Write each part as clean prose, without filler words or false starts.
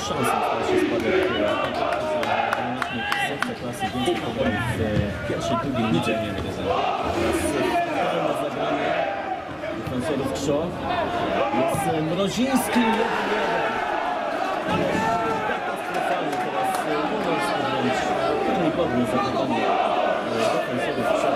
szansą stał się spadek sekcja klasy, więcej pograń w pierwszej, drugiej lidze. Teraz pełne zagranie defensorów Krzo. Jest Mroziński, 1-1. Katastrofalnie teraz Juniorski wręcz. Karygodne zachowanie defensorów Krzo.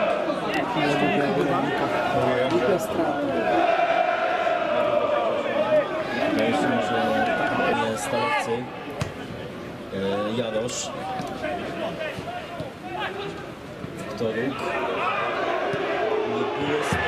Jeszcze może stalowcy Jarosz, Wiktoruk, Niebieski.